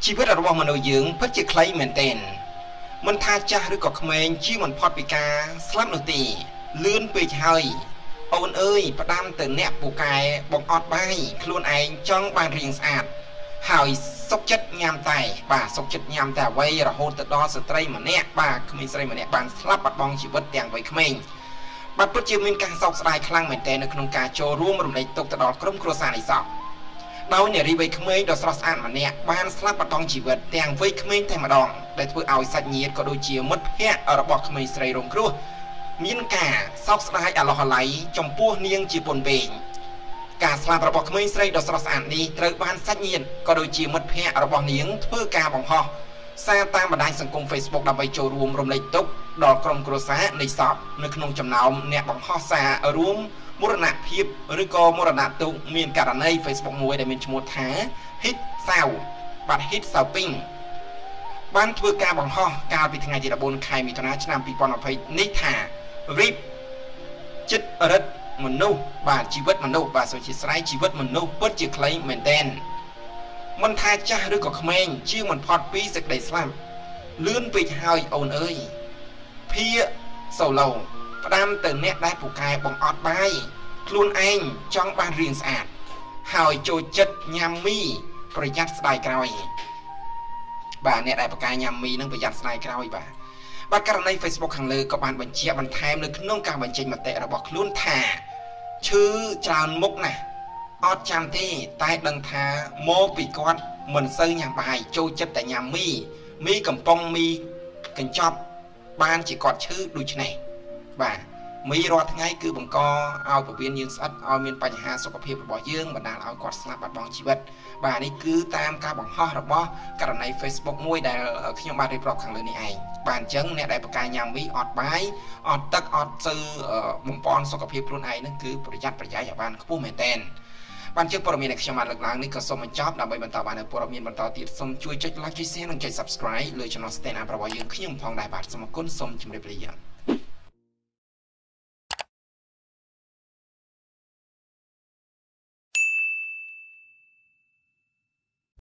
ชีวิตរបស់មនុស្សយើងពិតជាខ្លីមែនទែនមិនថាចាស់ឬក៏ក្មេងជាមិនផុតពីការស្លាប់នោះទេលឿនពេកហើយអូនអើយផ្ដាំទៅអ្នកពូកែបងអត់បាយខ្លួនឯងចង់បានរៀងស្អាតហើយសុខចិត្តញ៉ាំតែបាទសុខចិត្តញ៉ាំតែអ្វីរហូតទៅដល់ស្ត្រីម្នាក់បាទក្មេងស្រីម្នាក់បានស្លាប់បាត់បង់ជីវិតទាំងវ័យក្មេងបាទពិតជាមានការសោកស្ដាយខ្លាំងមែនទែននៅក្នុងការចូលរួមរំលែកទុក្ខទៅដល់ក្រុមគ្រួសារនេះសោះដោយនារីវ័យក្មេងដ៏ស្រស់ស្អាតម្នាក់បានស្លាប់បាត់បង់ជីវិតទាំងវ័យក្មេងតែម្ដងដែលធ្វើឲ្យសាច់ញាតិក៏ដូចជាមិត្តភ័ក្តិរបស់ក្មេងស្រីរងគ្រោះមានការសោកស្ដាយអាឡោះអាល័យចំពោះនាងជាពន់ពេងការស្លាប់របស់ក្មេងស្រីដ៏ស្រស់ស្អាតនេះត្រូវបានសាច់ញាតិក៏ដូចជាមិត្តភ័ក្តិរបស់នាងធ្វើការបង្ហោះសារតាមបណ្ដាញសង្គម Facebook ដើម្បីចូលរួមរំលែកទុក្ខដល់ក្រុមគ្រួសារនៃសពនៅក្នុងចំណោមអ្នកបង្ហោះសាររួមមរណភាពឬក៏មរណទុក្ខមានករណី Facebook មួយដែលមានឈ្មោះថា Hit Sao បាទ Hit Shopping បានធ្វើការបង្ហោះកាលពីថ្ងៃទី14ខែមិថុនាឆ្នាំ2020នេះថា RIP ចិត្តរិទ្ធមនុស្សបាទជីវិតមនុស្សបាទសូមអធិស្ឋានជីវិតមនុស្សពិតជាខ្លីមែនទែនមិនថាចាស់ឬក៏ក្មេងជាមិនផុតពីសេចក្តីស្លាប់លឿនពេកហើយអូនអើយភាសូឡូផ្ដាំទៅអ្នកដែលពូកែបងអត់បាយខ្លួនឯងចង់បានរៀងស្អាតហើយចូលចិត្តញ៉ាំមីប្រយ័ត្នស្ដាយក្រោយបាទអ្នកដែលពូកែញ៉ាំមីនឹងប្រយ័ត្នស្ដាយក្រោយបាទករណី Facebook ខាងលើក៏បានបញ្ជាក់បន្ថែមនៅក្នុងការបញ្ចេញមតិរបស់ខ្លួនថាឈឺច្រើនមុខណាស់អត់ចាំទេតែដឹងថាមកពីគាត់មិនសូវញ៉ាំបាយចូលចិត្តតែញ៉ាំមីកំប៉ុងមីកញ្ចប់បានជាគាត់ឈឺដូច្នេះបាទមីរាល់ថ្ងៃគឺបង្កឲ្យពវៀនយើងស្អិតឲ្យមានបញ្ហាសុខភាពរបស់យើងបណ្ដាលឲ្យគាត់ស្លាប់បាត់បង់ជីវិតបាទនេះគឺតាមការបង្ហោះរបស់ករណី Facebook មួយដែលខ្ញុំបានរៀបរាប់ខាងលើនេះឯងបាទអញ្ចឹងអ្នកដែលបកកាយញ៉ាំមីអត់បាយអត់ទឹកអត់សូវបំពន់សុខភាពខ្លួនឯងហ្នឹងគឺប្រយ័ត្នប្រយែងឲ្យបានខ្ពស់មែនទែនបានជឿព័ត៌មានដែលខ្ញុំបានលើកឡើងនេះក៏សូមបញ្ចប់ដើម្បីបន្តបាននូវព័ត៌មានបន្តទៀតសូមជួយចុច like ចុច share និងចុច subscribe លើ Channel Stand Up របស់យើងខ្ញុំផងដែរបាទសូមអរគុណសូមជម្រាបលា